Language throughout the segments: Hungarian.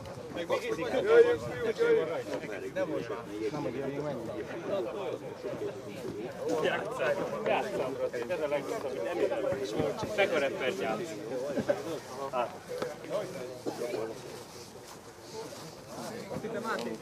Meg még ízik. Nem most. Nem, hogy még mennyi. Játszák. Játszám. Ez a legrosszabb, hogy nem érem. Fekoreppert játsz. Itt a Máté.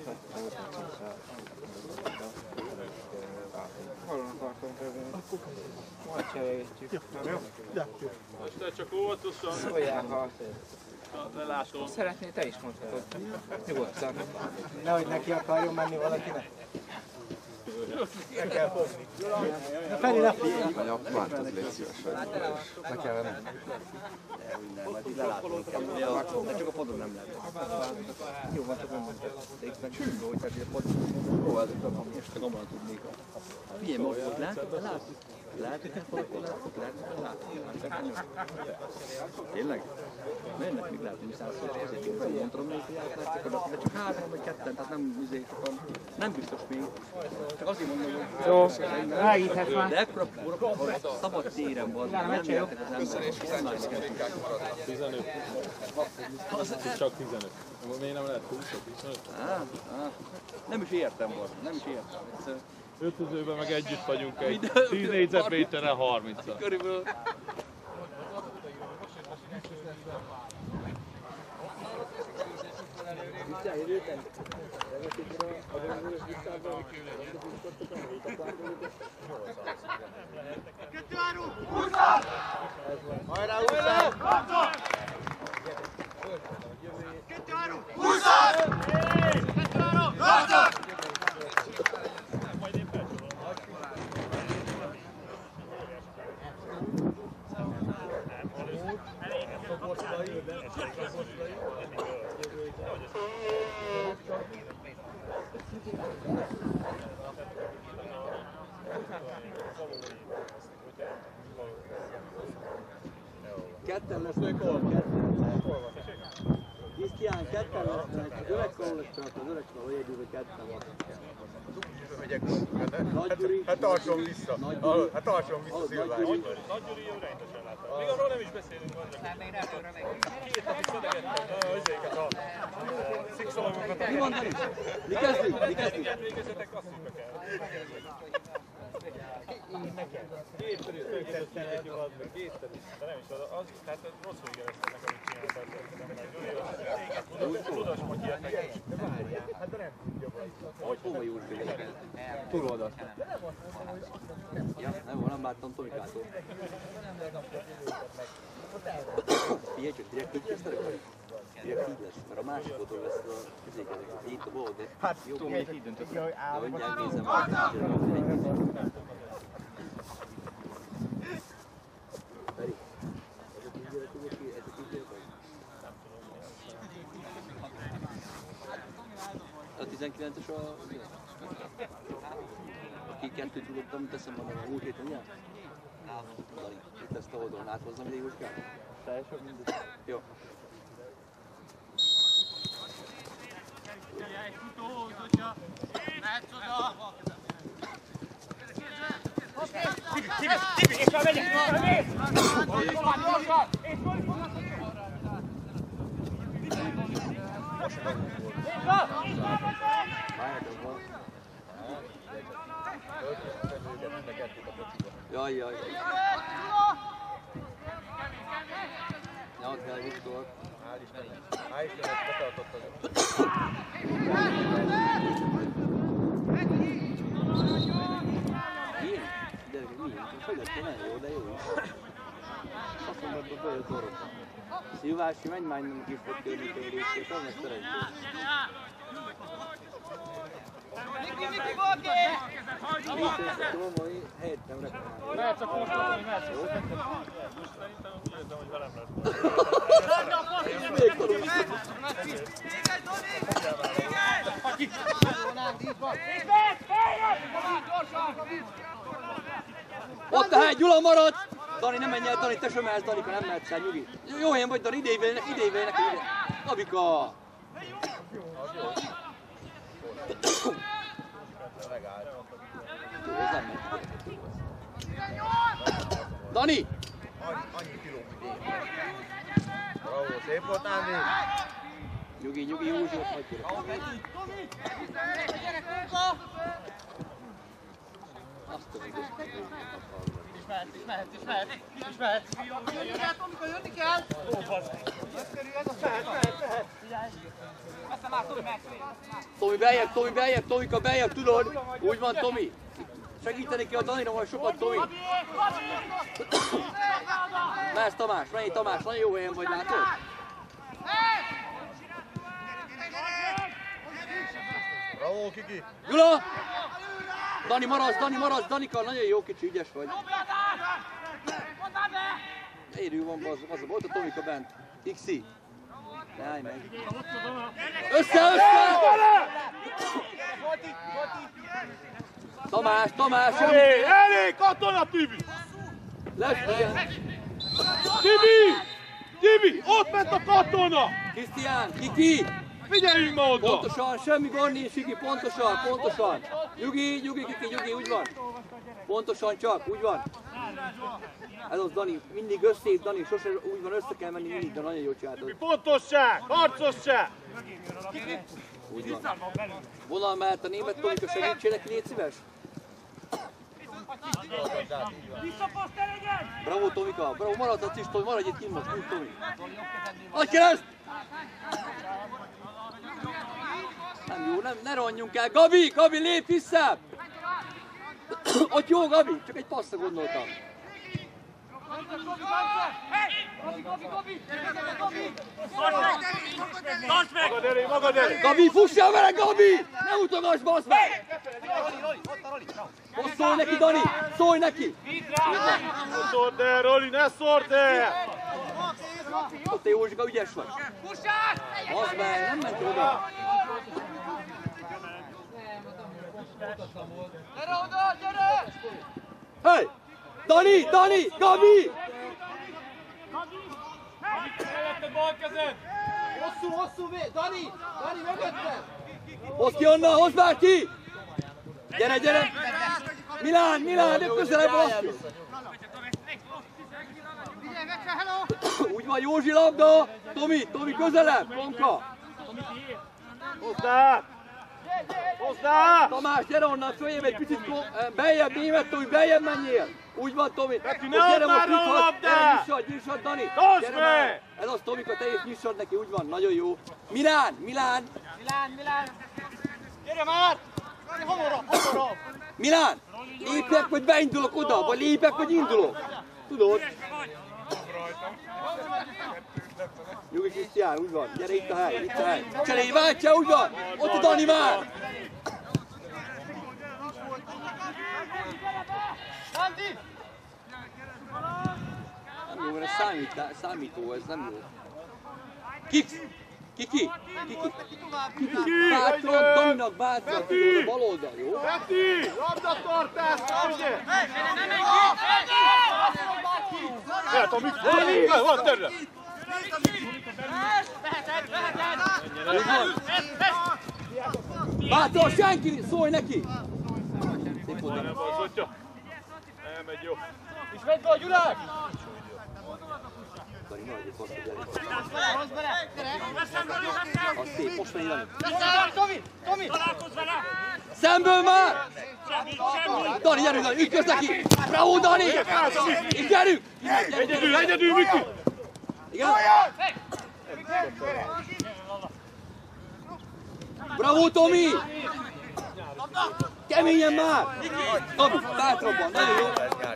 Hallon akartam kezdeni. Majd cserélgetjük. Jó? Most csak óvatosan. Szóljál, ha lelátom. Szeretnél, te is mondhatod. Nyugodtan. Nehogy neki akarjon menni valakinek. El kell fogni. Na Feri, ne fogni. Vagy a Márthoz légy szívesen. Ne kellene. Majd így lelátom. De csak a podon nem lehet. Jó, van, csak nem mondtad. De itt meg csúszó, hogy tehát a podon. Ó, ez a kami, és te gomban tudnék. Figyelj, most látod? Lehet, hogy tényleg? Mennek még lehet, hogy 100-szor azért nem tudom, hogy de csak 3 vagy 2, tehát nem biztos még. Csak azért mondom, hogy... Jó, rágíthetsz már. De ekkora szabad téren van, nem értek az emberek, és online kell. 15. Csak 15. Miért nem lehet 20-25? Nem is értem volt, nem is értem. Öltözőben meg együtt vagyunk egy 10 négyzetméterre 30-al. Körülbelül. Hajrá, úszás! Ketten lesznek, ketten. Krisztián, ketten lesznek. Az öregkorról lesz csak, az öregkorról egyedül, hogy ketten van. Megyek, hát tartson vissza. Hát tartson vissza Szilvás. Nagy Gyuri jó rendesen látta. Még arról nem is beszélünk. Két napig szedegettem ezeket a szikszalamokat. Mi van, Dani? Mi kezdünk? Mi kezdünk? Igen, végezzetek, azt hiszbe kell. Kétszer is megtettem, kétszer is. De nem is az, tehát rosszul ígéreztetnek, amit csináltak. Tudas mondja ilyet meg. De várjál, hát de nem tudja vagy. Hogy hova jól végeztek? Túloldalt. Ja, nem láttam Tomikától. Figyelj csak, direkt úgy kezdtek? Direkt így lesz, mert a másik oldal lesz a közékezek. Itt a bol, de hát Tomi így döntött. Jaj, De mindjárt nézem. Feri, ez a tízgyerek, ez a tízgyerek vagy? A 19-es a... Aki kettőt tudottam, teszem van a múlt héten, ugye? Dani, itt ezt a oldalon áthozzam ide Jóskát? Teljesen mindegy. Jó. Egy futóhoz, hogyha mehetsz oda! Tibi, és már megyek! Mész! Tovább, gyorsan! És Jaj, jaj. Nyolc kell Viktor. Hál' Istennek. Hál' Istennek, betartottad. Milyen? Gyerekek, milyen? Fogyasztó nagyon jó, de jó is. Azt mondod, hogy bejött orrot. Szilvási, menj már innen kis fog kérni tőlük, és annak szerencsés. Miki, Boki! Tudom, hogy helyet nem reklamálni. Mehetsz csak most, hogy mehetsz. Jó? Most szerintem úgy érzem, hogy velem lesz. Még tudom. Ott a hely, Gyula marad! Dani, nem menj el, Dani, te sem mehetsz, Danika, nem mehetsz el, nyugi. Jó helyen vagy, Dani, idejével neki, ide. Gabika! Jó, ez nem megy. Dani! Annyi kiló, mint én. Bravo, szép volt, Ándi! Nyugi. Nyugi, Józsi, ott hagyja. Azt a Ismehet. Tomika, jönni kell! Tomi, beljebb, Tomika, beljebb, tudod? Úgy van, Tomi. Segíteni kell a Danira, majd sokat, Tomi. Mász Tamás, menj Tamás, nagyon jó helyen vagy, látod? Bravo, Kiki! Gyula! Dani, maradsz, Danika, nagyon jó kicsi, ügyes vagy. Érő van, az volt a Tomika bent. Xi. Ne állj meg. Össze! Tamás! Elég, katona, Tibi! Tibi, ott ment a katona! Krisztián, Kiki! Figyeljünk ma oda! Pontosan, semmi gond nincs, Kiki, pontosan. Nyugi, Kiki, úgy van. Pontosan csak, úgy van. Ez az Dani, mindig összét, Dani, sose úgy van, össze kell menni mindig, de nagyon jól csináltad. Pontosság, harcosság! Úgy van. Vonal mellett a német Tomika, segítsél neki, légy szíves. Bravo Tomika, bravo, maradhatsz is Tomi, maradj itt kint most, úgy Tomi. Nagy kereszt! Nem jó, ne ronjunk el. Gabi, lépj vissza! Ott jó, Gabi, csak egy passzra gondoltam. Magad elé! Gabi, fussál vele, Gabi! Ne utogass, bassz meg! Most szólj neki, Dani! Szólj neki! Ne szórd el, Roli, ne szórd el! Ott te Józsika, ügyes vagy. Bassz meg, nem ment oda. Gyere oda, gyere! Hey! Dani! Gabi! Melletted bal kezed! Hosszú, Dani mögötted! Hozd ki onnan, hozd már ki! Gyere! Milán, de közelebb basszul! Úgy van, Józsi labda! Tomi közelebb, Tomka! Hozzá! Tamás, gyere onnan, följebb egy picit, beljebb, német Tomi, beljebb menjél! Úgy van, Tomi! Neki ne add már a labdát! Nyissad, Dani! Tartsd meg! Ez az, Tomika, te is nyissad neki, úgy van, nagyon jó! Milán! Gyere már! Hamarabb! Milán! Lépjek, vagy beindulok oda, vagy lépjek, vagy indulok? Tudod? Nyugi Krisztián, úgy van, gyere itt a hely, Cserélj, váltsa, úgy van! Ott a Dani már! Nem jó, mert ez számító, ez nem jó. Kiki! Bátran, Daninak bátran, tudod, a bal oldal, jó? Peti! Labdatartás, ugye? Hát, amit van terület! Bátran, senki, szólj neki! Szép oldal. Nem az, elmegy jó. És megy be a Gyulák! Dani, maradj egy passzra, gyere! Hozd bele! Az szép, most menj Dani! Tomi! Szemből már! Dani, gyerünk, Dani, ütközz neki! Bravo, Dani! Itt gyerünk! Egyedül, Miki! Igen? Bravo, Tomi! Keményen már! Tomi, bátrabban, nagyon jó!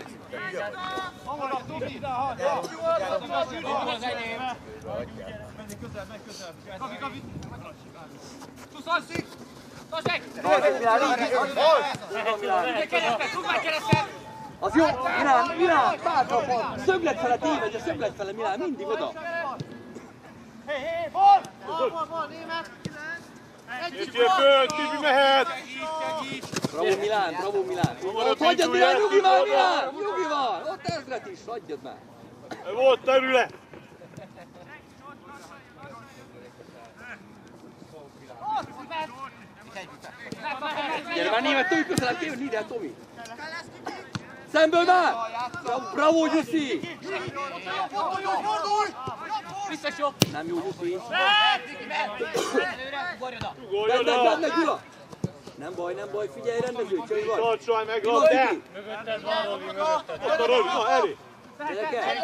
Az jó, Milán, bátrabban! Szöglet fele tévedj, a szöglet fele, Milán, mindig oda! Bal, német! Egyél föl, Tibi mehet! Bravo Milán! Ott hagyjad Milán, nyugi van! Ott ezret is, hagyjad már! Volt terület! Gyere már német, Tomi közelebb, téved, ide el Tomi! Szemből már! Bravo, Gyuszi! Vissza sok! Nem jó, Gyuszi! Vedd meg, Gyula! Nem baj, figyelj, rendező, Csai vagy! Tartsolj meg, labdát! Mögötted van, Robi, mögötted. Ott a Robi, na, Eri! Gyerekek!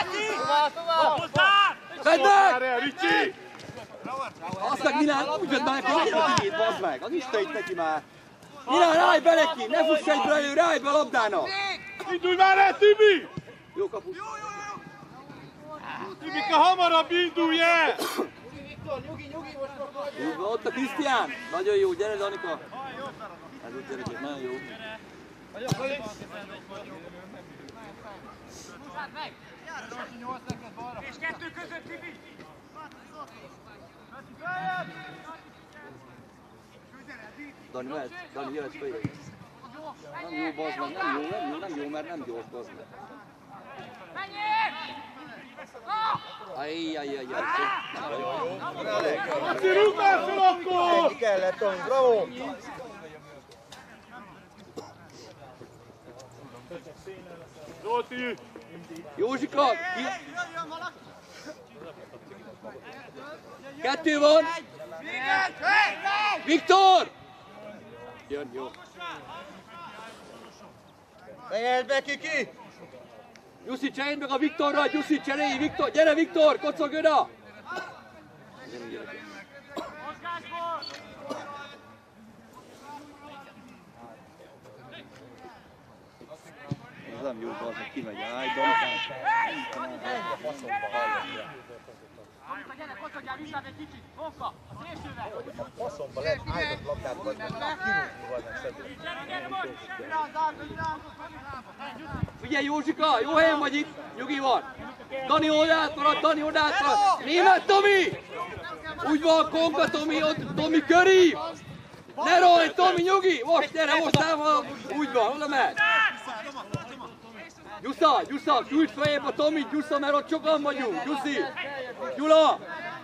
Vedd meg! Ricsi! Azt meg Milán, úgy vedd meg, hogy a tiéd, bazd meg! Az Isten neki már! Milán, állj be neki! Ne fuss egyből előre, állj be a labdának! Indulj már el, Tibi! Jó kapus! Tibika, hamarabb indulj el! Úgy van, ott a Krisztián! Nagyon jó, gyere Danika! Ez úgy gyerekek, nagyon jó! És kettő között, Tibi! Dani, mehet! Dani, jöhetsz fel! Nem jó, bazd meg, nem jó, mert nem gyors, bazd meg! Ajjajjajjaj! Laci, rúgd már fel akkor! Kellett, Tomi, bravo! Zolti! Józsika! Kettő van! Viktor! Jön, jó. Fejeld be, Kiki! Jussi, cserélj meg a Viktorra! Jussi, cserélj! Viktor! Gyere, Viktor! Kocog oda! Ez nem jó, az meg kimegy. Állj, Danikán! Ennyi a faszomba hallgatja. Gyere, kocogjál vissza egy kicsit! Honka! Szélsővel! A faszomba lehet állított labdát, vagy meg kirúgni vannak szedni. Figyelj, Józsika! Jó helyen vagy itt! Nyugi van! Dani oldalt marad, Dani oldalt marad! Német Tomi! Úgy van, Konka Tomi, ott Tomi köri! Ne rajt, Tomi, nyugi! Most gyere, hoztál, úgy van, oda mehet! Gyusza, küld feljebb a Tomit, Gyusza, mert ott sokan vagyunk, Gyuszi! Gyula!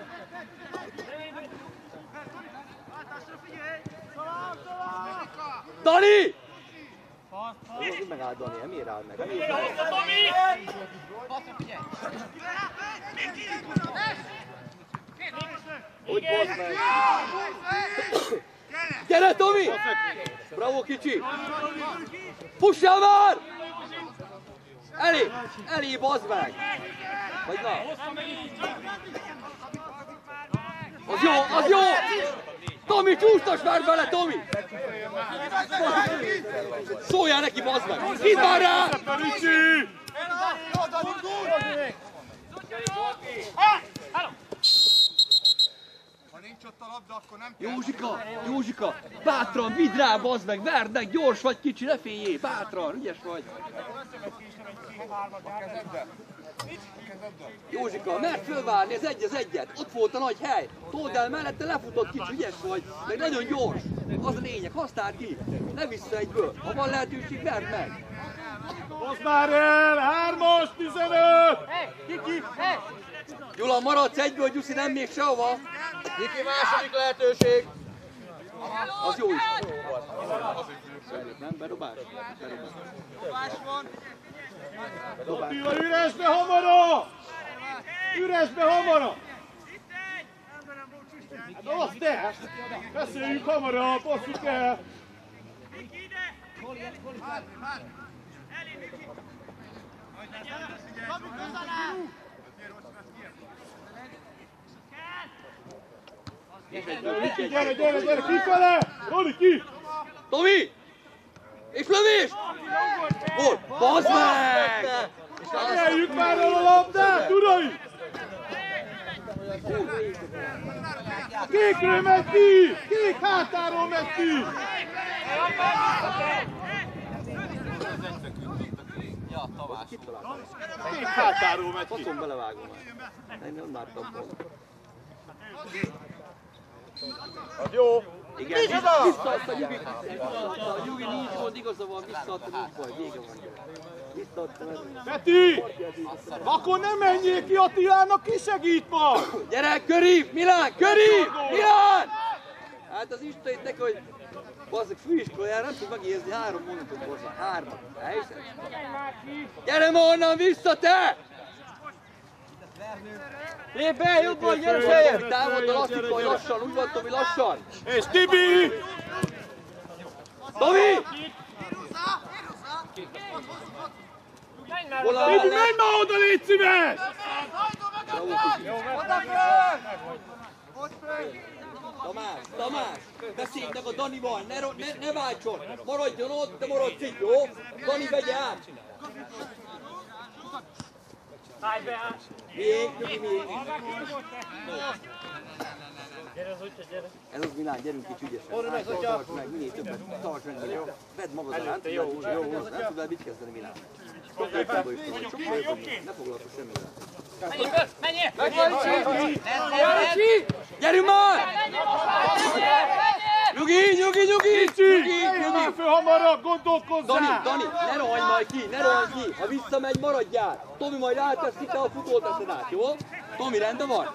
Dani! Most megáll Dani, miért áll meg? Hogy bozd meg! Gyere, Tomi! Bravo, kicsi! Fussál már! Elé, bazd meg! Vagy na? Az jó! Tomi, csúsztas már bele, Tomi! Szóljál neki, bazd meg! Hidd már rá! Ha nincs ott a labda, akkor nem kell. Józsika! Bátran, vidd rá, bazd meg! Verd meg, gyors vagy, kicsi, ne féljél! Bátran, ügyes vagy! Józsika, mert fölvárni az egyet, ott volt a nagy hely, told el mellette, lefutott kicsi, ügyes vagy, meg nagyon gyors, az a lényeg, használd ki, ne vissza egyből, ha van lehetőség, verd meg! Hozd már el, 3-as, 15! Gyula, maradsz egyből, Gyuszi, nem még sehova! Kiki, második lehetőség! Az jó is! Nem, bedobás? Dobás van! Attila, üresbe hamara! Üresbe hamara! Hát azt te! Beszéljünk hamara, basszuk el! Gyere, kifele! Roli, ki! Tomi! És lövés! Gól! Bazd meg! Eljük már el a labdát, uraim! Kékről megy ki! Kék hátáról megy ki! Kék hátáról megy ki! Faszom belevágom már. Én nem láttam volna. Az jó! Igen, visszaadta Nyugi. A Nyugi nincs gond, igaza van, visszaadta, nincs baj, vége van. Visszaadta meg. Peti! Akkor nem menjél ki, Attilának kisegít ma! Gyere, Köri! Milán! Köri! Milán! Hát az Isten neki, hogy bazzak főiskolájára nem tud megérzni 3 mondatot hozzá. 3. Elhiszed? Gyere ma onnan vissza, te! Lép be, jobban, gyere feljebb! Távoddal azt hittem, hogy lassan, úgy van Tomi, lassan! És Tibi! Tomi! Tibi, menj már oda, légy szíves! Tamás! Beszélj meg a Danival, ne váltson! Maradjon ott, de maradj így, jó? Dani vegye át! Állj be át! Miénk! Gyere az úgyhogy gyere! Ez az Milán, gyerünk itt ügyesen! Tartsd meg, minél többet, tartsd meg, jó? Vedd magad alá, nem tud vele mit kezdeni Milán. Sokkal jobban is tudod, sokkal jobban is. Ne foglalkozz semmivel. Menjél! Gyerünk már! Nyugi! Nyugi! Föl hamarabb, gondolkozzál! Dani, ne rohanj majd ki! Ha visszamegy, maradjál! Tomi majd áteszik, te a futót teszed át, jó? Tomi, rendben van?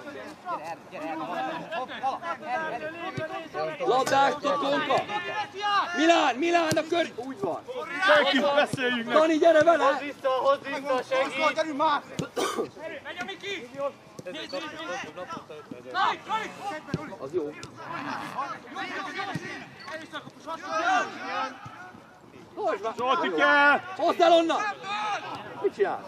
Labdástok, Konka! Milán, a kör... Úgy van! Senkit beszéljünk meg! Dani, gyere vele! Hozd vissza, segíts! Gyerünk már! Megy a Miki! Az jó. Zsolti kell! Hozd el onnan! Mit csinálsz?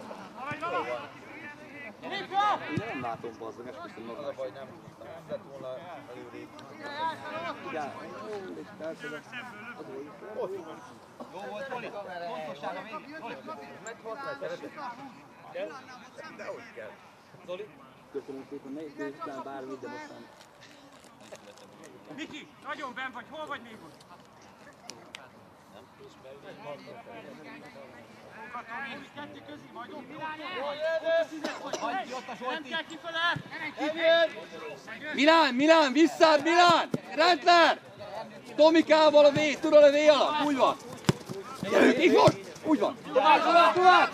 Nem látom, bazdmeg, esküszöm magam. Az a baj, nem lett volna előrébb. Igen, és persze, de az volt. Jó volt, Zoli? Pontossága végig. Zoli, meg 6 méter. De hogy kell. Zoli? Köszönöm szépen, ne is bármit, de most nem. Miki, nagyon benn vagy, hol vagy még ott? Kettő közé vagy ott. Nem kell kifele! Milán, visszád, Milán! Rendler! Tomikával a V, tudod a V alatt, úgy van. Gyerünk, itt most! Úgy van. Tovább!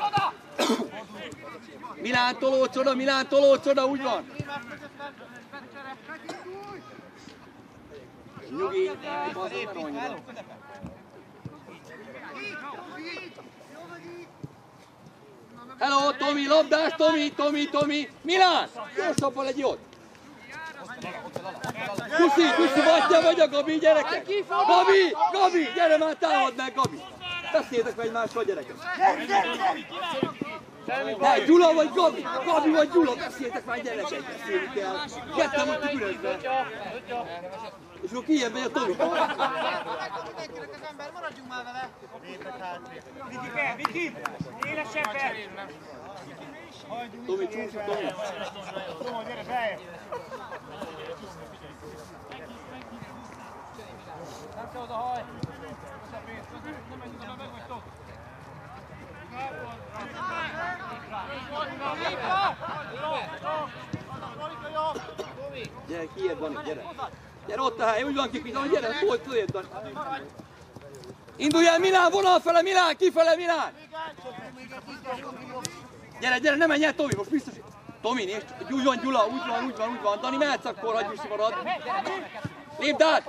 Milán tolódsz oda, úgy van. Nyugi, hello, Tomi, labdás, Tomi! Milán! Gyorsabban egy jót! Kuszi, vatja vagy a Gabi, gyerekek! Gabi, gyere már, támad meg, Gabi! Beszéljetek meg egymással, gyerekek! Ne, Gyula vagy Gabi! Gabi vagy Gyula, beszéljetek már, gyerekek! Beszéljük el! Ketten mondjuk ürösbe! És akkor kijön megy a Tomi! Maradjunk már vele! Miki! Élesebben! Tomi, csúcsú, Tomi! Tomi, gyere beljebb! Nem kell oda haj! Nem megy oda, meg vagytok! Gyere, kiér, Dani, gyere! Gyere ott a hely, úgy van kipizom, gyere, tudjad, Dani! Indulj el, Milán, vonal fele, Milán, kifele, Milán! Gyere, ne menj el, Tomi, most biztos... Tomi, nézd, úgy van, Gyula, úgy van. Dani, mehetsz akkor, hagyj visszamarad. Lépd át!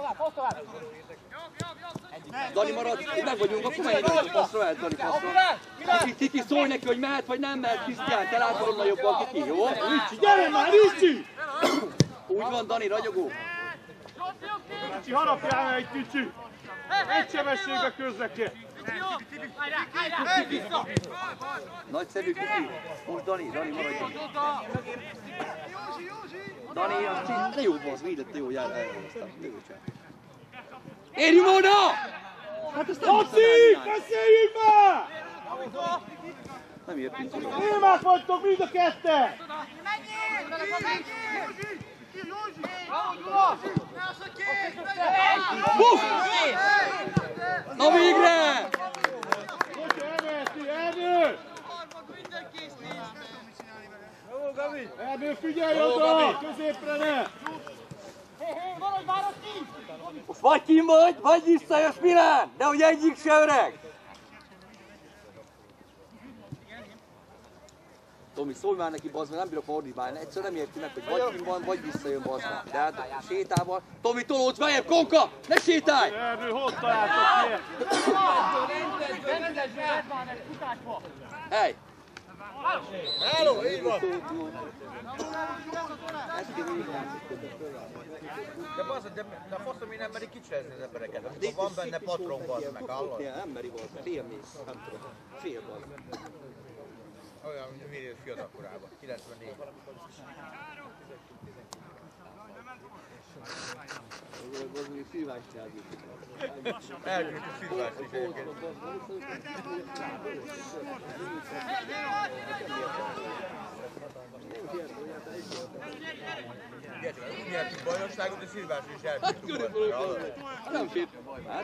Dani marad, meg vagyunk, akkor menj ide, hogy passzra mehet, Dani, passzra. Kiki, szólj neki, hogy mehet vagy nem mehet, Krisztián, te látod onnan jobban, Kiki, jó? Ricsi, gyere már, Ricsi! Úgy van, Dani, ragyogó. Ricsi, harapjál egy kicsi! Egy sebességbe közleked! Nagyszerű, Kiki. Most Dani, maradjon. Dani, azt csinálj, ne jó bazd, védette jó, jár el, aztán jövő csak. Érjünk oda! Hát ezt nem Laci, beszéljünk már! Nem értünk oda. Némák vagytok mind a ketten! Buff! Na végre! Hogy emelti, Ernő! Ernő, figyelj oda! Középre ne! Most vagy kim vagy visszajössz, Milán! De hogy egyik se öreg! Tomi, szólj már neki, bazd meg, nem bírok ma ordibálni. Egyszer nem érti meg, hogy vagy kim van, vagy visszajön, bazd meg. De hát sétával... Tomi, tolódsz bejebb, Konka! Ne sétálj! Ernő, hol találtok ki? Hely! Háló, így van! De bazd, de a faszom, mi nem merik kicserezni az embereket. Amikor van benne patron, bazd meg, hallod? Nem meri bazd, félmész, nem tudom. Fél bazd. Olyan, mint minél fiatal korában, 94. Az még szilvást csináljuk. Elküldjük a szilvást is egyébként. Úgy nyertünk bajnokságot, és szilvást is elküldtünk. Nem fél. Hát?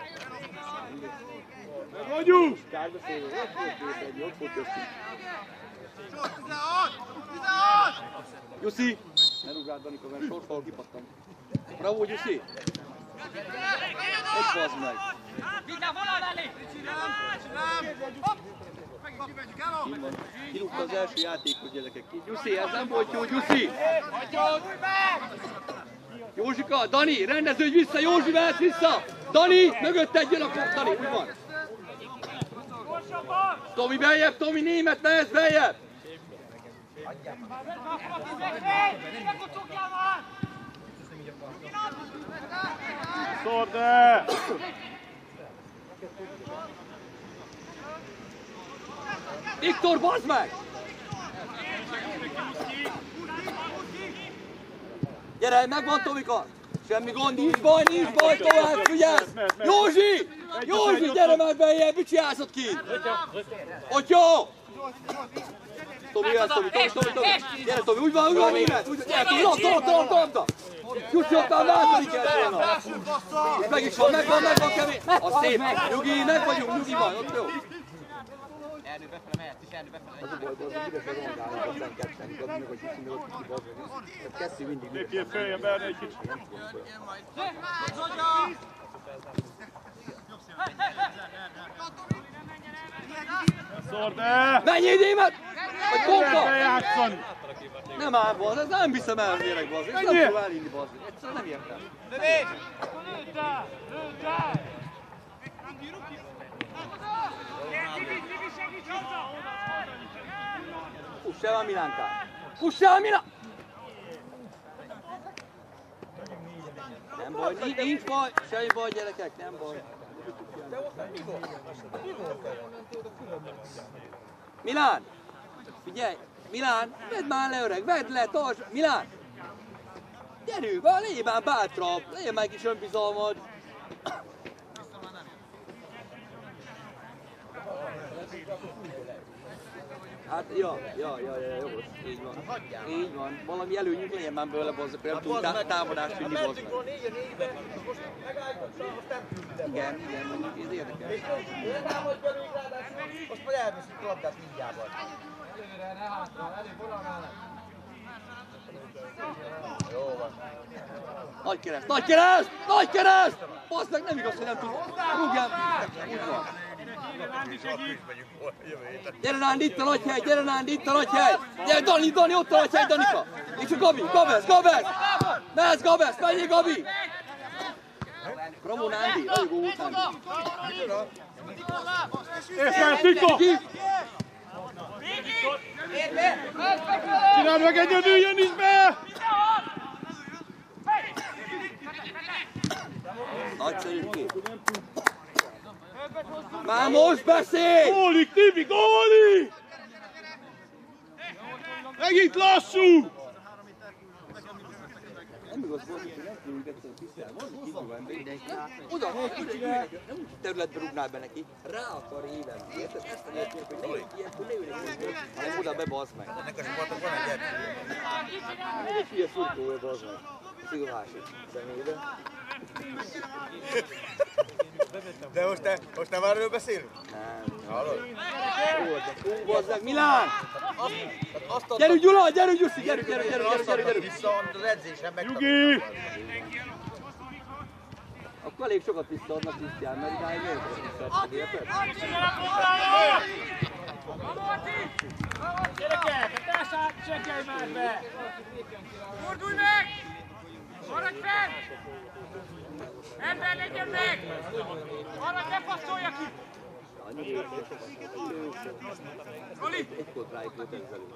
Vagyunk! Kárba szélő, jobb volt köztünk. Jussi! Ne rúgrád, Danika, mert sorsfal kipattam. Bravo, Jussi! Egy bazd meg! Kirúgta az első játékot, gyerekek. Jussi, ez nem volt jó, Jussi! Józsika, Dani, rendeződj vissza, Józsi, vehetsz vissza! Dani, mögötted jön a kor, Dani, úgy van! Tomi beljebb, Tomi, német, nehez beljebb! Szorde! Viktor, bazd meg! Gyere, megvan Tomika! Semmi gond, nincs baj, tovább, figyelsz! Józsi! Józsi, gyere már beljebb, mit csinálsz ott kint? Ottyó! Tomi, jössz, Tomi! Gyere, Tomi, úgy van, német! Gyere, Tomi, labda! Jussi, ott már váltani kell volna! És meg is van, megvan kemény! Az szép! Nyugi, meg vagyunk, nyugi van, ott jó! Erdő befele mehet, és erdő befele. Az a baj, hogy ügyesen rongálnak, aztán ketten, igaz, meg hogy Jussi, meg ott kicsi bazd meg. Tehát kettő mindig... Lépjél feljebb erre egy kicsit. Szorde! Menjél, német! Vagy Konka! Bejátszani! Nem áll, bazd, ez nem viszem el, gyerek, bazd. Ez nem tudom elinni, bazd. Egyszerűen nem értem. Fuss el a Milánkát! Fuss el a Milán! Nem baj, nincs baj, semmi baj, gyerekek, nem baj. Milán! Figyelj! Milán! Vedd már le, öreg! Vedd le, tartsd! Milán! Gyerünk, légy már bátrabb! Légy már kis önbizalmad! Hát, ja, jogos, így van. Így van. Valami előnyünk legyen már bőle, bazzak, nem tudunk támadást vinni, bazzak. Mentünk volna 4-4-be, most megállítottam, most nem küldtem. Igen, mondjuk ez érdekes. És nem támadj belőle ráadásul, most majd elveszik a labdát mindjárt. Előre, ne hátra, elég forralgálnak. Jó van. Nagy kereszt, nagy kereszt! Nagy kereszt! Basz meg, nem igaz, hogy nem tudod. Rúgjál! Úgy van. Gyere Nánd, itt a nagy hely, gyere Nánd, itt a nagy hely! Gyere Dani, ott a nagy hely, Danika! És a Gabi, Gabesz! Mehetsz Gabesz, menjél Gabi! Bravo Nándi, nagyon jó volt Nándi. Észre, Tiko! Csináld meg egyedül, jön is be! Nagyszerű kép. Már most beszélj! Gólik, Tibi, gólik! Megint lassú! Nem igaz volt, hogy nem tudjuk egyszer tisztán. Van, hogy kívül van be. Oda, hogy kicsi, nem úgy területbe rúgnál be neki. Rá akar évenni. Érted? Ezt a lehet, hogy ne jöjjön ilyenkor, ne jöjjön, hanem oda be bazd meg. Ennek a sportnak van egy Ez egy hülye szurkoló, bazd meg. Szigorásig személybe. De most nem arról beszélünk? Nem. Hallod? Ó, bazd meg, Milán! Gyerünk Gyula, gyerünk Jussi, gyerünk! Vissza, amit az edzésen megtanultam. Nyugi! Akkor elég sokat visszaadnak Krisztián, mert idáig nagyon sokat visszaadnak, érted? Gyerekek, a társát csekkelj már be! Fordulj meg! Maradj fenn! Ember legyen meg! Maradj, ne passzolja ki! Egy volt rájuk volt előzelő.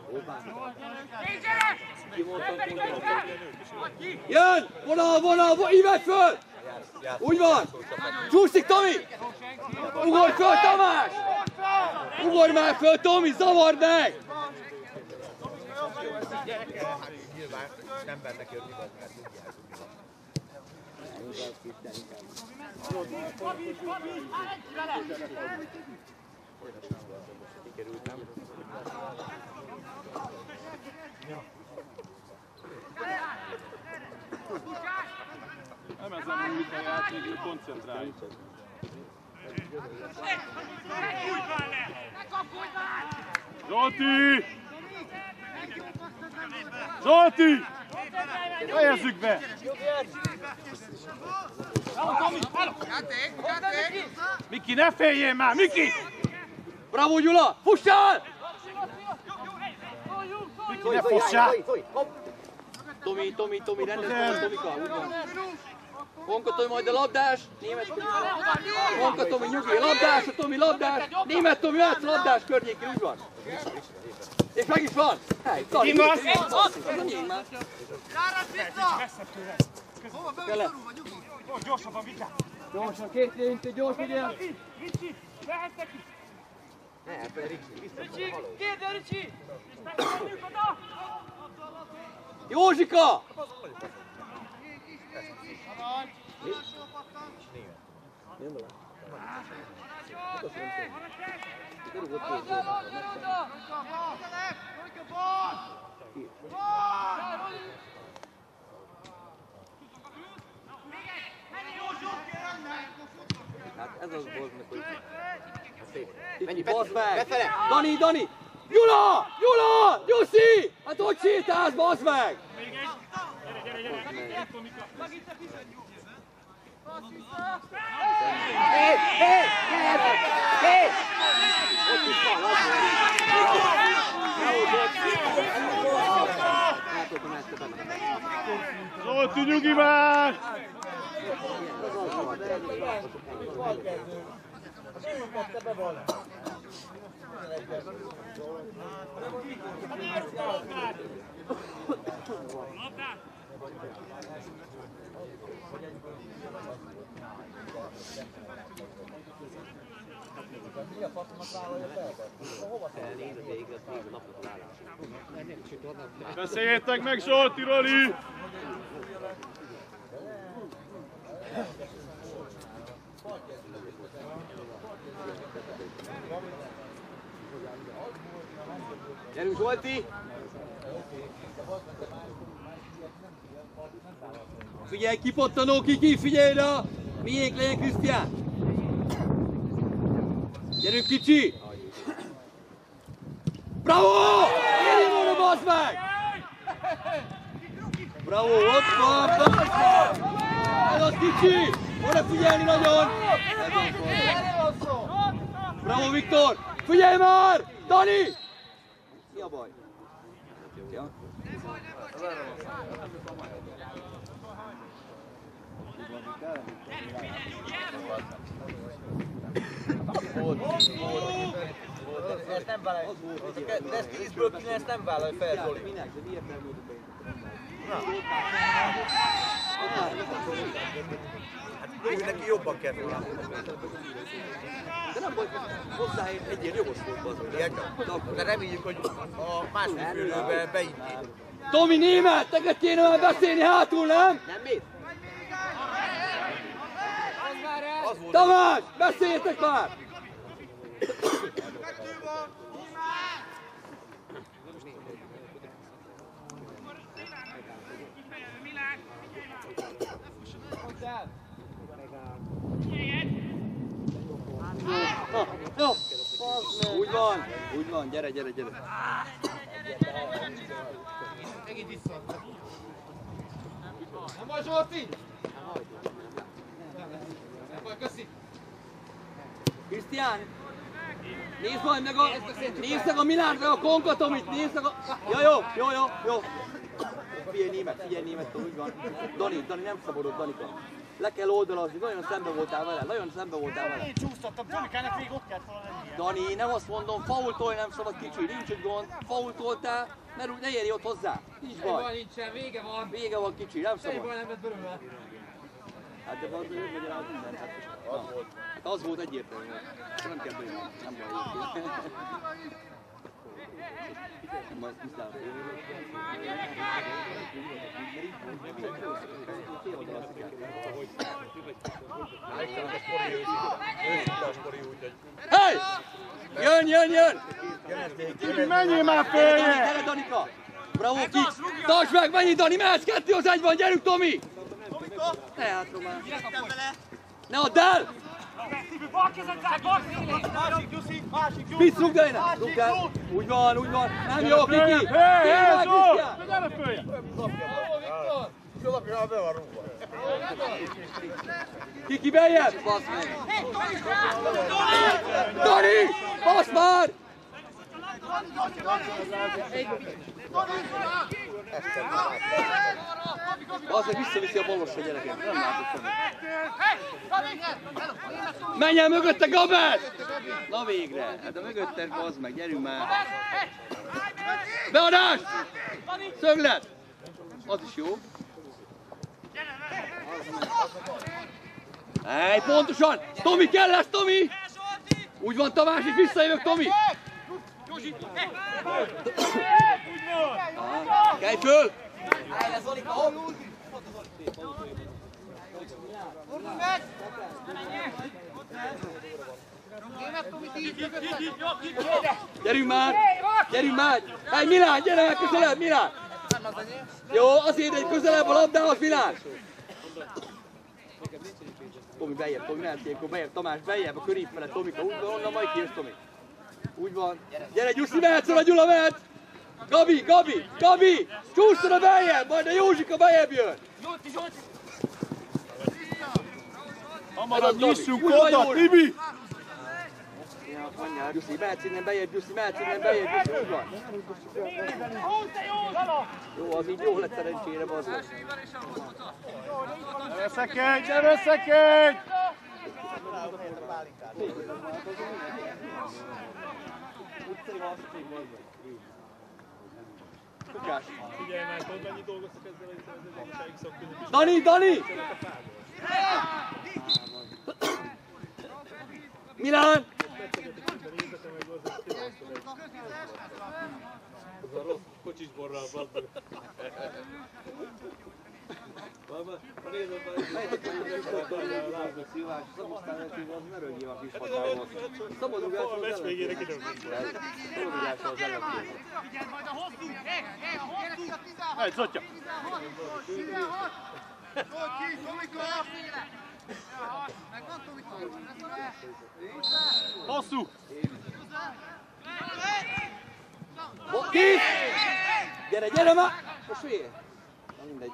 Jön! Vonal! Íved föl! Úgy van! Csúszik, Tomi! Ugorj föl, Tamás! Ugorj már föl, Tomi, zavard meg! Nyilván nem bennek jönni, mert tudják, kikerültem. Nem ezen múlik a játék, koncentrálj. Zsolti! Zsolti! Fejezzük be! Miki, ne féljél már! Miki! Bravo, Gyula! Fussál! Miki, ne fussál! Tomi, rendezd, Tomika, úgy van. Honka Tomi, majd a labdás, német Tomi. Honka Tomi, nyugi, labdás, a Tomi, labdás. Német Tomi, látsz, labdás környékén, úgy van. És meg is van. Hely, Tali, Kimasz! már. Hova beviszorulva, nyugi? Gyorsabban, vigyázz! Gyorsan, két lényt, gyors legyen. Ricsi, vehetsz neki! Ricsi, kérde, Ricsi! Megszoruljuk oda! Józsika! Hát ez az volt, hogy... Menj, basz meg! Dani! Gyula! Gyuszi! Hát hogy sétálsz, basz meg! Gyere! Ott is van, Zolti, nyugi már! Beszéljétek meg Zsolti, Roli! Gyerünk, Zsolti! Figyelj, kipottanó, ki, figyelj rá! Miénk legyen, Krisztián! Gyerünk, kicsi! Bravo! Gyerünk volna, bassz meg! Bravo, ott van! Ez az, kicsi! Oda figyelni nagyon! Bravo, Viktor! Figyelj már! Dani! Mi a baj? Ja. Ezt nem vállalja. De ezt 10-ből 9 nem vállalja fel, Zoli. Minek? De miért nem jutott Úgy neki jobban kell volna. De nem baj, hozzáért egy ilyen jogos volt. De reméljük, hogy a második félidőbe beinti. Tomi, német, neked kéne már beszélni hátul, nem? Nem mit? Tamás, beszéljetek már! Jó, úgy van, gyere. Megint vissza. Nem vagy Zsolti? Nem vagy, köszi. Krisztián, nézd meg a Milánt, meg a Konkatomit, nézd meg a... Ja, jó. figyelj német, úgy van. Dani, nem szabadod, Danika. Le kell oldalazni, nagyon szembe voltál vele. Én csúsztattam, Tomikának végig ott kellett volna lennie. Dani, nem azt mondom, faultolj nem szabad kicsi, nincs egy gond, faultoltál, mert úgy ne érj ott hozzá. Nincs baj. Nincsen, vége van. Vége van kicsi, nem szabad. Nem lett belőle. Hát de az ő megy rá minden, hát az volt egyértelmű. Nem kell bőle, nem baj. Majd tisztában. Hey! Jön! Menjél már félre! Gyere, Danika! Bravo, Kix! Tartsd meg, menjél, Dani, mehetsz 2-1-ban, gyerünk, Tomi! Ne hátra már. Ne add el! Spitz, rúgd el innen! Rúgd el! Úgy van! Nem jó, Kiki! Tényleg, Krisztián! Kiki, beljebb! Bassz meg! Dani! Bassz már! Azért visszaviszi a balosra, gyerekek, nem látok semmit. Menj el mögötte, Gabel! Na végre, hát a mögötte, bazd meg, gyerünk már! Beadás! Szöglet! Az is jó. Ej, pontosan! Tomi, kell lesz, Tomi! Úgy van, Tamás, és visszajövök, Tomi! Kelj föl! Gyerünk már! Hey, Milán, gyere meg közelebb, Milán! Jó, azért egy közelebb a labdához, Milán! Tomi, bejjebb, Tomi, mehetsz akkor bejjebb, Tamás, bejjebb a körép fele, Tomika, úgy van, onnan majd kijössz, Tomi. Úgy van. Gyere, Gyuszi, mehetsz oda, Gyula, mehet! Gabi! Csúszz oda bejjebb, majd a Józsika bejjebb jön! Hamarabb nyissunk oda, Tibi! Gyuszi, mehetsz innen bejjebb, Gyuszi, úgy van. Jó, az így jó lett szerencsére, bazd. Ne veszekedj! Figyelj már, tudod mennyit dolgoztak ezzel az egyesági szakközött? Dani! Milán! Az a rossz kocsisborral, bazd. A meccs végére kidöntünk. Egy szotja! Hosszú! Kis! Gyere már! Most fél! Na mindegy.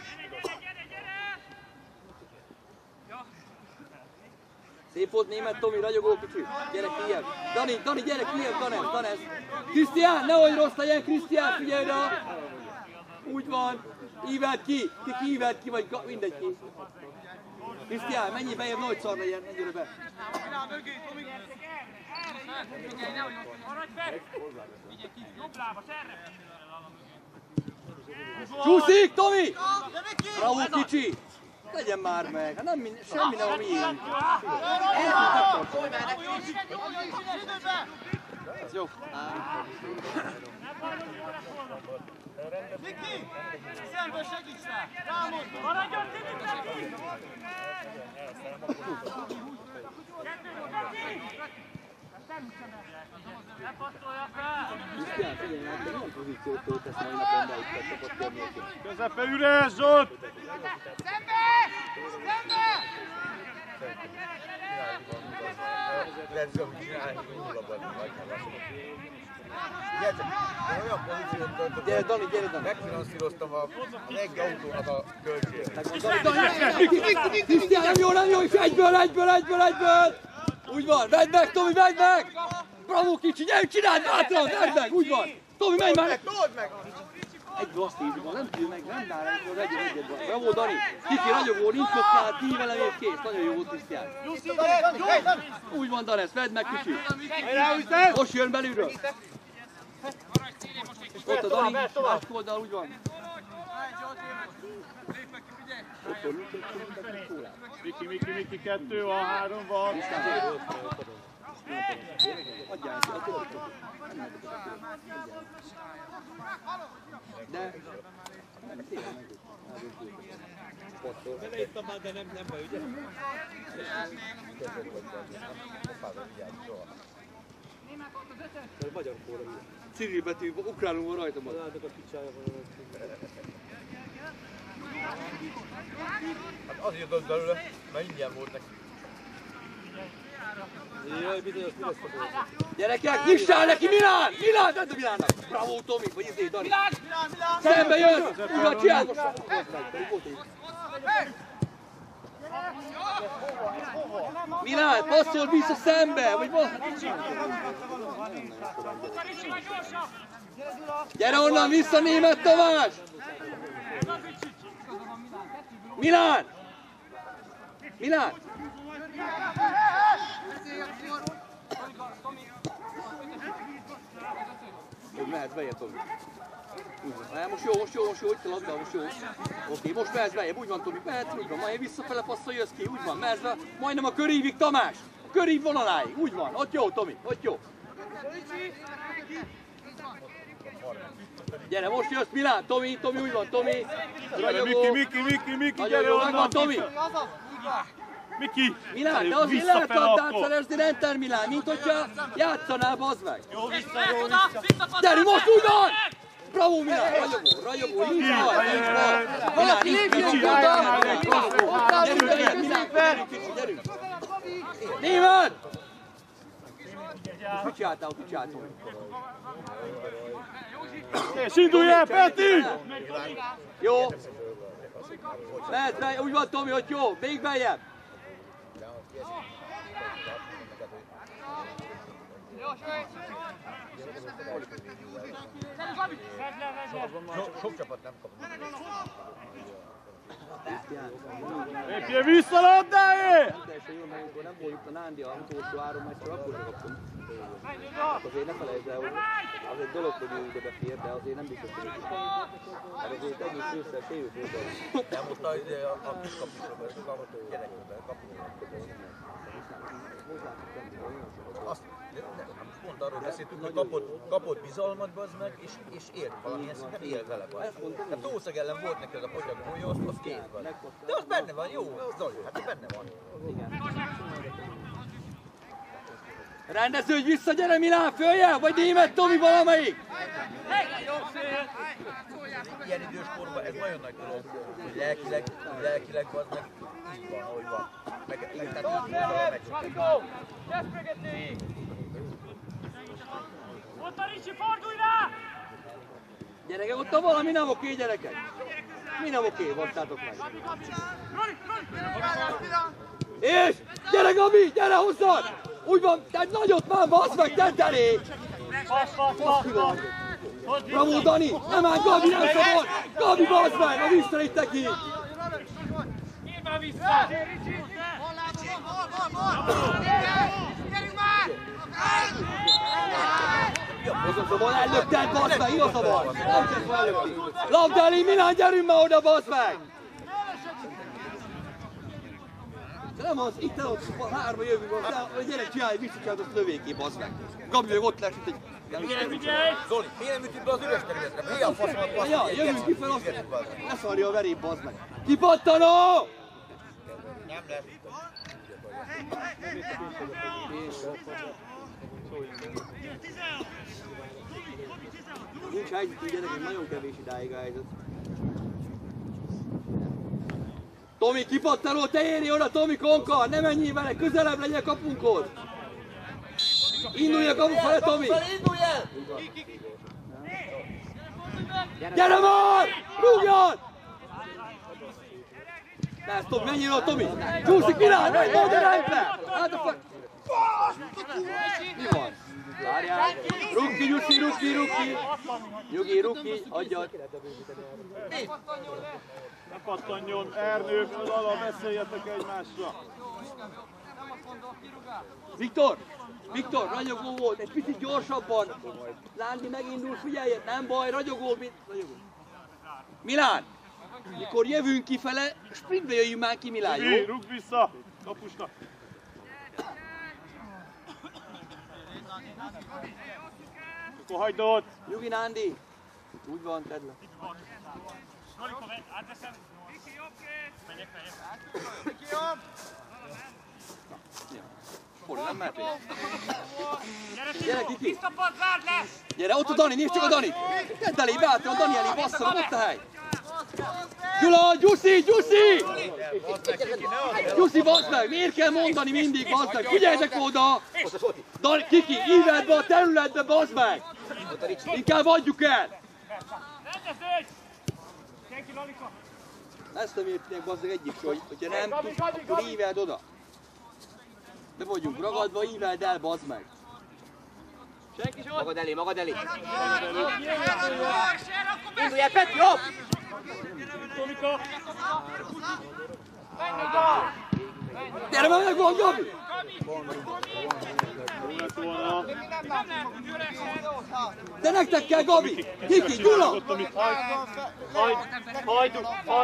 Szép volt német, Tomi, ragyogó kicsi. Gyere kijebb. Dani, gyere kijebb, Danes. Krisztián, nehogy rossz legyen, Krisztián, figyelj rá! Úgy van. Íveld ki, íveld ki, vagy mindegy ki. Krisztián, menjél bejebb, nagy szar legyen, menjél be. Csúszik, Tomi! Bravo, kicsi! Legyen már meg, hát nem semmi nem a miénk. Ez jó. Miki! Szemből segíts rá! Rámond! Maradjon, Tiki! Krisztián, figyelj meg, te milyen pozíciót töltesz mai napon be itt a csapat környékén? Közepe üres, Zsolt! Szembe! Lehet, hogy csinálni, hogy nullaban vagy. Olyan pozíciót töltöttem. Gyere, Dani! Megfinanszíroztam az egy autónak a költségét. Krisztián, nem jó, és egyből! Úgy van, vedd meg, Tomi, vedd meg! Bravo, kicsi, gyerünk, csináld bátran, vedd meg, úgy van! Tomi, menj már! Told meg! egyből azt hívjuk, nem tudjuk meg, nem dál az egyet van. Bravo, Dani! Kiki, ragyogó, nincs kockát, ki velem épp kész. Nagyon jó volt, Krisztián. Úgy van, Danes, vedd meg kicsit. Most jön belülről. Ott a Dani, másik oldal, úgy van. Miki, 2 van, 3 van. Adjál ki, akkor de... Beleittem már, de nem baj, ugye? Magyar kóra. Cyril betű, ukránul van rajta van. Látok a picsája van. Hát azért az belőle, mert ingyen volt neki. Jaj, bizonyos, mi lesz a Gyerekek, nyissál neki, Milán! Milán, tedd a Milánnak! Bravo, Tomi, vagy izé, Dani! Szembe jön! Úgy van, csináld most! Milán, passzol vissza szembe! Vagy van? Gyere onnan vissza, Németh Tamás! Milán! Milán! Jó, mehetsz bejebb, Tomi. Most jó, itt a labda, most jó. Oké, most mehetsz bejebb, úgy van, Tomi, mehetsz, úgy van, majd visszafele passzol, jössz ki, úgy van, mehetsz be, majdnem a körívig, Tamás! A körív vonaláig, úgy van, ott jó, Tomi, ott jó. Gyere, most jössz, Milán, Tomi, úgy van, Tomi. Miki, nagyon jó, megvan, Tomi. Miki! Milán, de azért lehet labdát szerezni, Renter Milán, mint hogyha játszanál, bazd meg! Jó, vissza! Gyerünk, most úgy van! Bravo, Milán! Ragyogó, nincs baj! Milán, nincs baj! Gyerünk! Németh! Mit csináltál? És indulj el, Peti! Jó! Mehetsz be, úgy van, Tomi, hogy jó! Még beljebb! Sok csapat nem kap. Lépjél vissza labdáért! Teljesen jó, mert amikor nem voltunk a Nándi a utolsó 3 meccsre, akkor sem kaptunk. Azért ne felejtsd el, hogy az egy dolog, hogy ő ide befér, de azért nem biztos, hogy mert azért egész ősszel sérült volt. Nem ott a kiskapusról, ez a gyerekről kapni. Azt pont arról beszéltünk, hogy kapott bizalmat, bazd meg, és ért valamilyen szinten él vele. Tehát Tószeg ellen volt neki az a potyagolja, az kész van. De az benne van, jó, Zoli, hát benne van. Rendeződj vissza, gyere Milán, följel, vagy Németh Tomi valamelyik! Ilyen idős korban ez nagyon nagy dolog, hogy lelkileg bazd meg, így van, ahogy van. Tehát így volt a meccseket. Ott a Ricsi, fordulj rá! Gyerekek, ott a valami nem oké, gyerekek! Mi nem oké, vassátok meg! És! Gyere Gabi, gyere hozzad! Úgy van, tedd nagyot már, bassz meg, tedd elé! Bravo Dani! Nem áll, Gabi, nem szabad! Gabi, bassz meg, a visszaít neki! Írd már vissza! Igaza van, ellökted, bassz meg, igaza van! Nem csak van ellökni! Labda elé, Milán, gyerünk már oda, bassz meg! Nem az, itt el ott, hárma jövünk, a gyerek csinálj, visszacsinálod, azt lövéké, bassz meg! Gabi meg ott lesz, mint egy... Zoli, miért nem ütünk be az üres területre? Mi a faszomat bassz? Ja, jövünk ki fel, azt ne szarja a veréb, bassz meg! Kipattanó! Nem lesz. Nincs helyzetű gyerekek, nagyon kevés idáig a helyzet. Tomi, kipattanó, te érj oda, Tomi Konka! Ne menjél vele, közelebb legyen kapunkhoz! Indulj a kapu fele, Tomi! Gyere már! Rúgjon! Lász, Tomi, menjél oda, Tomi! Csúszik Milán, menj oda, rejt le! Hát a fel... Mi van? Várjál! Rukki, Gyuszi! Nyugi, Rukki, adjad! Ne pattanjon, Ernő, az alap, beszéljetek egymásra! Viktor, ragyogó volt, egy picit gyorsabban! Lándi megindul, figyelj, nem baj, ragyogó! Milán! Mikor jövünk kifele, sprintbe jöjjünk már ki, Milán, jó? Rúgd vissza! Kapusnak! Akkor hagyd ott! Nyugi, Nándi! Úgy van, tedd le. Hol, nem mehet? Gyere, Kiki! Gyere, ott a Dani, nézd csak a Danit! Tedd elé, beálltam a Dani elé, bassza, ott a hely! Gyula, Gyuszi! Gyuszi, bassz meg! Miért kell mondani mindig, bassz meg? Figyeljetek oda! Dani, Kiki, íveld be a területbe, bassz meg! Inkább adjuk el! Ezt nem értinek, bassz meg egyik se, hogyha nem tudsz, akkor íveld oda! Be vagyunk ragadva, íveld el, bassz meg! Magad elé! Indulj el, Peti, jobb! Gyere, meg van, Gabi! De nektek kell, Gabi! Kiki, Gyula! Hagyd!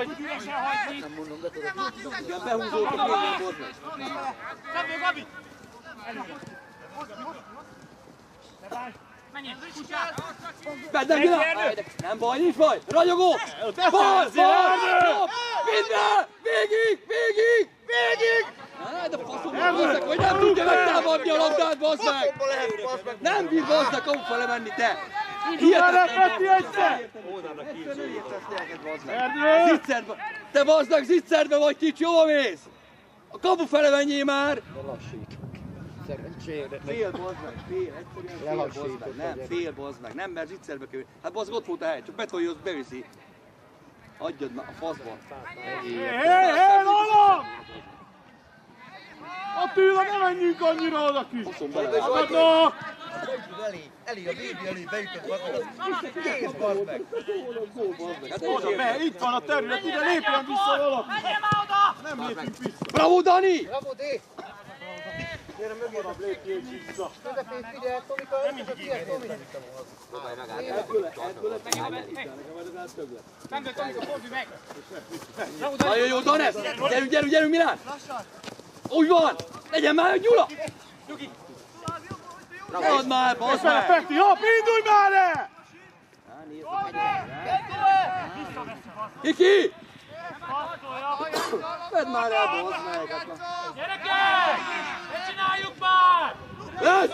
Igen, behúzódtok minden boznak. Gabi! Bedden, Gyula! Nem baj, nincs baj! Ragyogó! Bal! Minden! Végig! De faszom, bazdmeg, hogy nem tudja megtámadni a labdát, bazdmeg! Nem bír bazdmeg kapu fele menni, te! Hihetetlen! Zicserbe! Te bazdmeg, zicserbe vagy, kicsi, hova mész? A kapu fele menjél már! Fél bazdmeg, egyszerűen bazdmeg, nem, fél bazdmeg, nem, mert zicserbe kell. Hát bazdmeg ott volt a hely, csak Betoljóz beviszi. Adjad a faszba. Hé, Lola! Attila, ne menjünk annyira oda ki! Akadnak! Elé, a bébi elé beütött magad. Kész, bazd meg! Oda be, itt van a terület, ide lépjen vissza valaki! Nem lépjünk vissza! Bravo, Dani! Bravo, D! Gyere, mögétek lépjünk vissza! Közepén figyelj, Tomika, öntös a kies, Tomi! Nagyon jó, Danes! Gyerünk, Milán! Úgy van! Legyen már egy Gyula! Ne add már, bassz meg! Peti, hopp, indulj már le! Kiki! Vedd már el, bassz meg! Gyerekek! Ne csináljuk már! Lesz!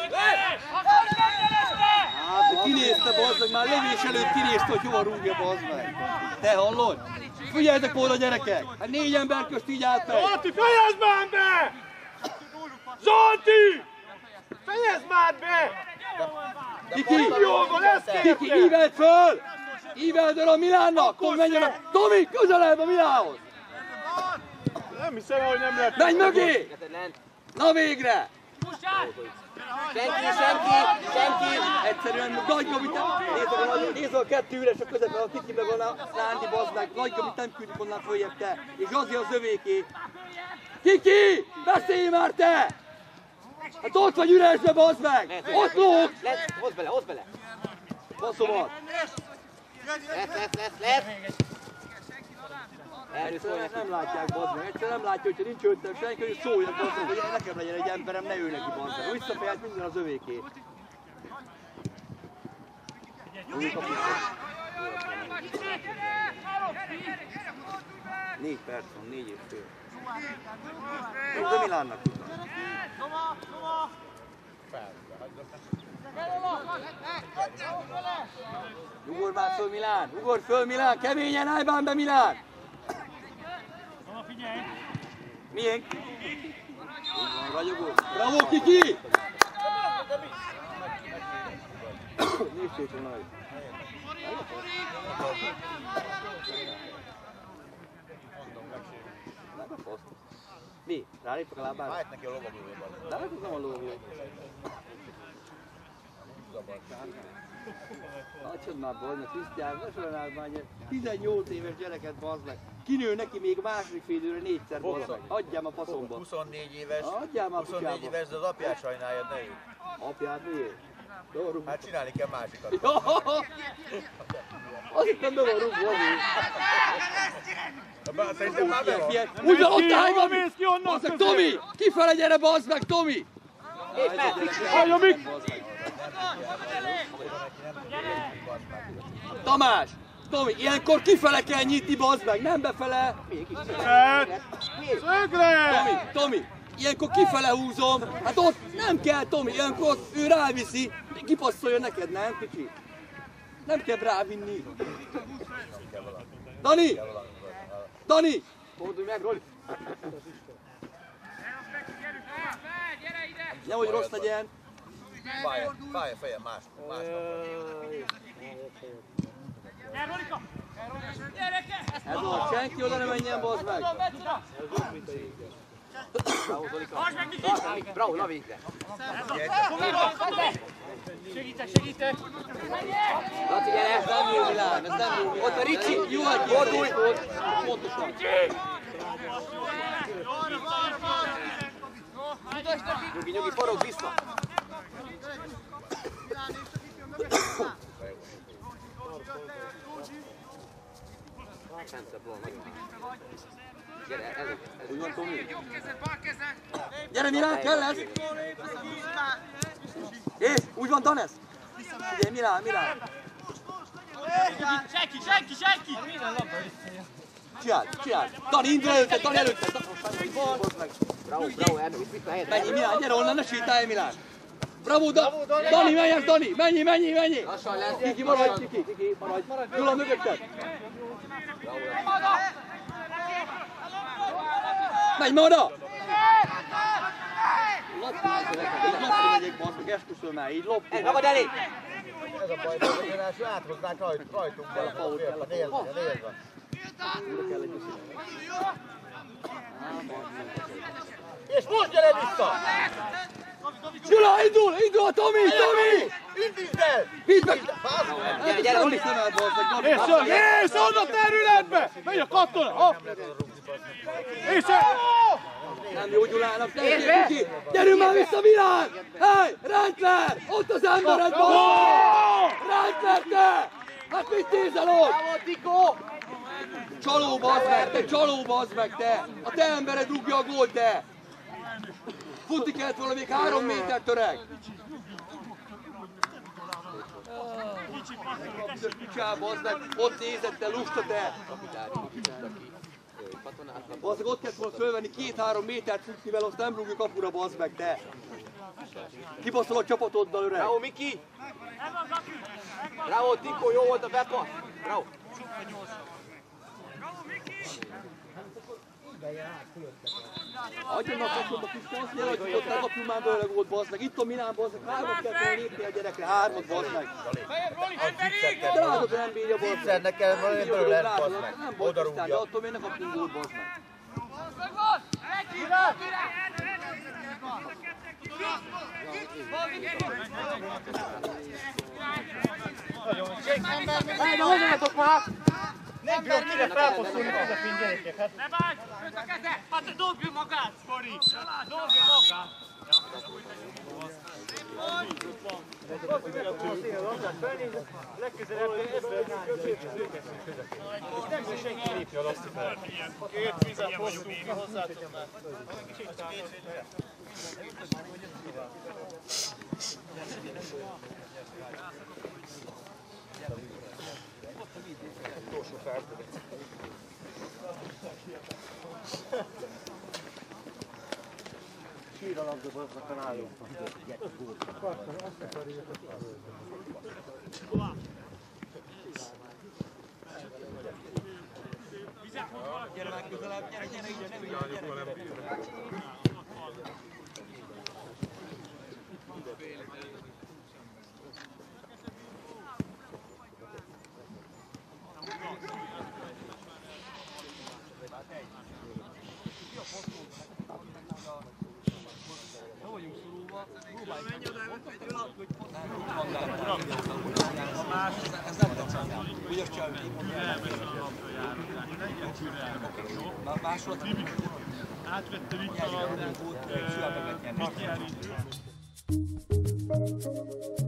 Hát, kinézte, bassz meg, már lövés előtt kinézte, hogy hova rúgja, bassz meg! Te hallod? Figyeljetek oda, gyerekek! Hát 4 ember közt így állt meg! Zsolti, fejezd már be! Zsolti! Fejezd már be! Kiki, íveld föl! Íveld el a Milánnak! Tomi, közelebb a Milánhoz! Nem hiszem, hogy nem lehet. Menj mögé! Na végre! Senki! Egyszerűen Nagy Gabit nem... Nézd a 2 üres a közepben, a Kiki meg a Nándi, bazd meg. Nagy Gabit nem küldik onnan följebb te. És Zsazi az övéké. Kiki! Beszélj már te! Hát ott vagy üresbe, bazd meg! Ott lóg! Hozd bele! Baszomat! Lesz! Nem látják, bazd meg. Egyszer nem látja, hogyha nincs öttem senki, hogy szóljon, bazd meg, hogy nekem legyen egy emberem, ne ő neki, bazd meg. Visszafejelt minden az övéké. 4 perc van, 4 és fél. Még a Milánnak tudnak. Ugorj már föl, Milán! Ugorj föl, Milán! Keményen állj be, Milán! Miénk? Ragyogó! Bravo, Kiki! Nézd szépen nagy! Mi? Ráléptek a lábára? Vájt neki a lovaglójában. De hát ez nem a lovagló. Hagyjad már Bajna, Krisztián, ne sorolnád már egy 18 éves gyereket, bazd meg. Kinő neki még a második fél időre 4-szer, bazd meg. Adjál a faszomba. 24 éves. Adjál már 24 éves, de az apját sajnáljad, ne ő. Apját miért? Hát csinálni kell másikat. Azt hittem be van rúgva, Szerintem már be van. úgy van, ott állj, bazd meg, Tomi! Kifele gyere, bazd meg, Tomi! Hallja, Mik! Tamás! Tomi, ilyenkor kifele kell nyitni, bazd meg, nem befele! Tomi, ilyenkor kifele húzom, hát ott nem kell, Tomi, ilyenkor ő ráviszi, kipasszolja neked, nem, kicsi? Nem kell rávinni. Dani! Dani! Fordulj meg, Roli! Nehogy rossz legyen! Fáj a fejem, más. Ez van, senki oda ne menjen, bazd meg! Bravo, na végre! Segítek! Laci, gyere, ez nem jó Milán, ez nem jó Milán. Ott a Ricsi, jó, hogy fordulj! Pontosan. Nyugi, forog vissza! Gyere, elő. Úgy van, Tomi. Gyere, Milán, kell ez! És, úgy van, Danes! Figyelj, Milán! Senki! Csináld! Dani, indul előtte, Dani előtte! Bravo, Ernő, itt vissza helyet! Menjél, Milán, gyere onnan, ne sétálj, Milán! Bravo, Dani, menjek, Dani! Menjél! Lassan lesz! Kiki, maradj! Gyula, mögötted! Menj ma oda! Lopni megyek, bazd meg, esküszöm már, így lopni. Magad elé! Ez a baj, hogy áthoznák rajtunk be. Nézve. És most gyere vissza! Gyula, indul a Tomi! Indítsd el! Hidd meg! Gyere, Roli! És onnan területbe! Megy a katona! Nem jó Gyulának, ne Kiki! Gyerünk már vissza, Milán! Hey, Rendler! Ott az embered, Rendler, te! Hát mit nézel ott? Csaló, bazd meg, te! A te embered rúgja a gólt, te! Futni kellett volna még 3 métert, öreg! Kicsába, bazd meg, ott nézett, te lusta, te! Bazd meg, ott kellett volna fölvenni 2-3 métert futni vele, azt nem rúgja kapura, bazd meg, te! Kibaszol a csapatoddal, öreg! Bravo, Miki! Bravo, Tiko, jó volt a bepasz! Bravo! Adjon a kapcsolba kis azt jelent, hogy ott ne kapjunk már belőle gólt, bazd meg. Itt a Milán, bazd meg. 3-at kell volna lépni a gyerekre, 3-at, bazd meg. Drágod nem bírja, bazd meg. Viccelnek kell valami belőle, bazd meg. Nem baj, Krisztán, de attól még ne kapjunk gólt, bazd meg. Hely, de hozzátok már! Nem kell kire felposztulni közepén, gyerekek! Ne bánj! Öt a keze! Hát dobja magát, Fori! Dobja magát! Legközelebb nem is senki lépje a Lasszi fel. Két vizet hoztunk ki hozzátok már. Utolsó feltörés. Sír a labda, az a kanáló. Gyere már közelebb, gyere ide, nem gyere. Ez nem tetszett. Ugyas csinálni. Másolat. Átvette Viktor, Mikiel.